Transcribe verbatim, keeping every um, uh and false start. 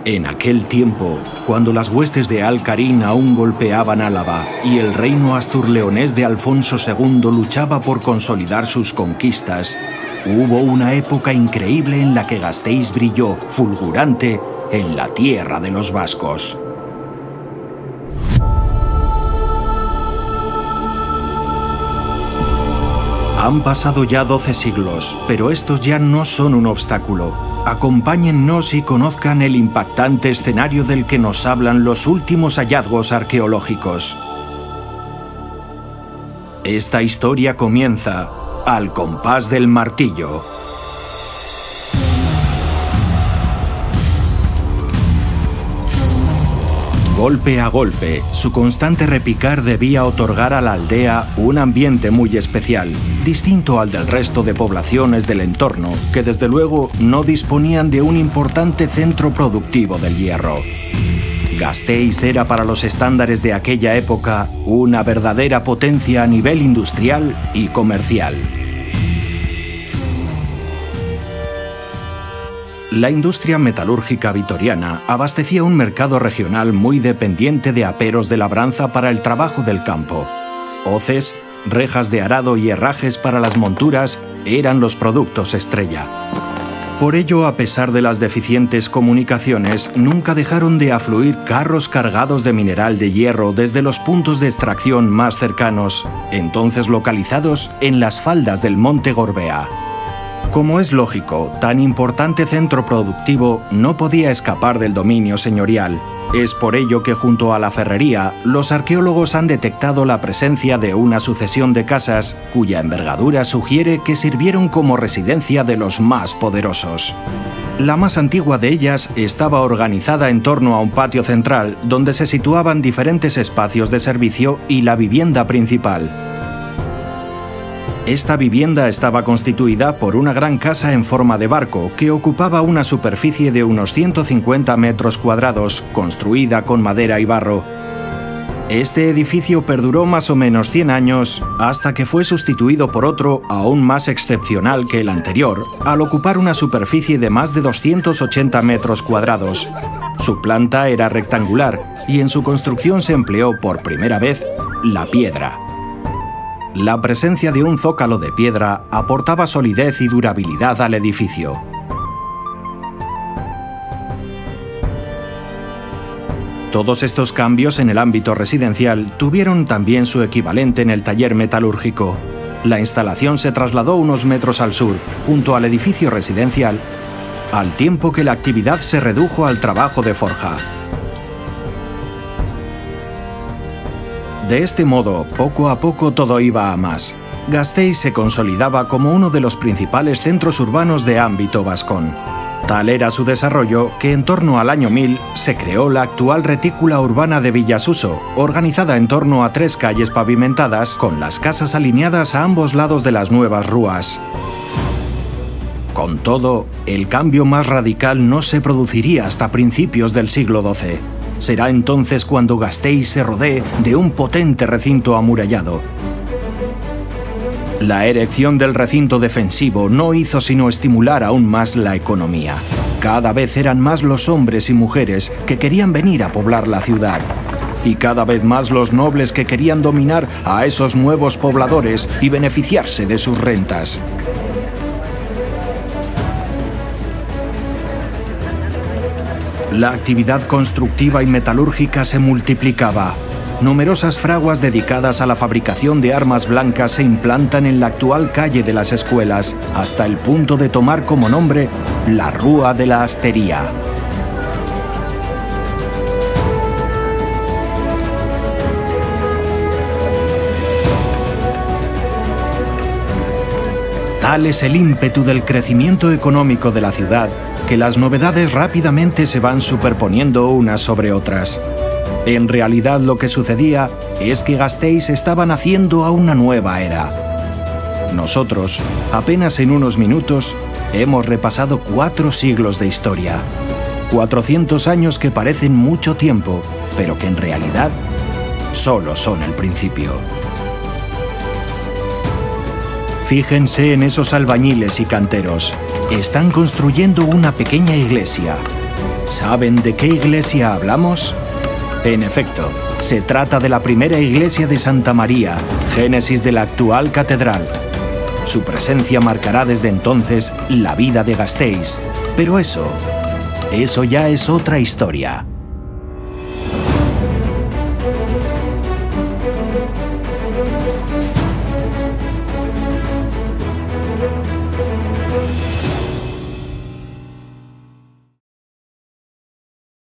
En aquel tiempo, cuando las huestes de Al-Qarin aún golpeaban Álava y el reino asturleonés de Alfonso segundo luchaba por consolidar sus conquistas, hubo una época increíble en la que Gasteiz brilló, fulgurante, en la tierra de los vascos. Han pasado ya doce siglos, pero estos ya no son un obstáculo. Acompáñennos y conozcan el impactante escenario del que nos hablan los últimos hallazgos arqueológicos. Esta historia comienza al compás del martillo. Golpe a golpe, su constante repicar debía otorgar a la aldea un ambiente muy especial, distinto al del resto de poblaciones del entorno, que desde luego no disponían de un importante centro productivo del hierro. Gasteiz era para los estándares de aquella época una verdadera potencia a nivel industrial y comercial. La industria metalúrgica vitoriana abastecía un mercado regional muy dependiente de aperos de labranza para el trabajo del campo. Hoces, rejas de arado y herrajes para las monturas eran los productos estrella. Por ello, a pesar de las deficientes comunicaciones, nunca dejaron de afluir carros cargados de mineral de hierro desde los puntos de extracción más cercanos, entonces localizados en las faldas del Monte Gorbea. Como es lógico, tan importante centro productivo no podía escapar del dominio señorial. Es por ello que junto a la ferrería, los arqueólogos han detectado la presencia de una sucesión de casas cuya envergadura sugiere que sirvieron como residencia de los más poderosos. La más antigua de ellas estaba organizada en torno a un patio central donde se situaban diferentes espacios de servicio y la vivienda principal. Esta vivienda estaba constituida por una gran casa en forma de barco que ocupaba una superficie de unos ciento cincuenta metros cuadrados, construida con madera y barro. Este edificio perduró más o menos cien años hasta que fue sustituido por otro aún más excepcional que el anterior, al ocupar una superficie de más de doscientos ochenta metros cuadrados. Su planta era rectangular y en su construcción se empleó por primera vez la piedra. La presencia de un zócalo de piedra aportaba solidez y durabilidad al edificio. Todos estos cambios en el ámbito residencial tuvieron también su equivalente en el taller metalúrgico. La instalación se trasladó unos metros al sur, junto al edificio residencial, al tiempo que la actividad se redujo al trabajo de forja. De este modo, poco a poco todo iba a más. Gasteiz se consolidaba como uno de los principales centros urbanos de ámbito vascón. Tal era su desarrollo que en torno al año mil se creó la actual retícula urbana de Villasuso, organizada en torno a tres calles pavimentadas con las casas alineadas a ambos lados de las nuevas rúas. Con todo, el cambio más radical no se produciría hasta principios del siglo doce. Será entonces cuando Gasteiz se rodee de un potente recinto amurallado. La erección del recinto defensivo no hizo sino estimular aún más la economía. Cada vez eran más los hombres y mujeres que querían venir a poblar la ciudad. Y cada vez más los nobles que querían dominar a esos nuevos pobladores y beneficiarse de sus rentas. La actividad constructiva y metalúrgica se multiplicaba. Numerosas fraguas dedicadas a la fabricación de armas blancas se implantan en la actual calle de las Escuelas, hasta el punto de tomar como nombre la Rúa de la Astería. Tal es el ímpetu del crecimiento económico de la ciudad, que las novedades rápidamente se van superponiendo unas sobre otras. En realidad lo que sucedía es que Gasteiz estaba naciendo a una nueva era. Nosotros, apenas en unos minutos, hemos repasado cuatro siglos de historia. cuatrocientos años que parecen mucho tiempo, pero que en realidad solo son el principio. Fíjense en esos albañiles y canteros. Están construyendo una pequeña iglesia. ¿Saben de qué iglesia hablamos? En efecto, se trata de la primera iglesia de Santa María, génesis de la actual catedral. Su presencia marcará desde entonces la vida de Gasteiz, pero eso, eso ya es otra historia.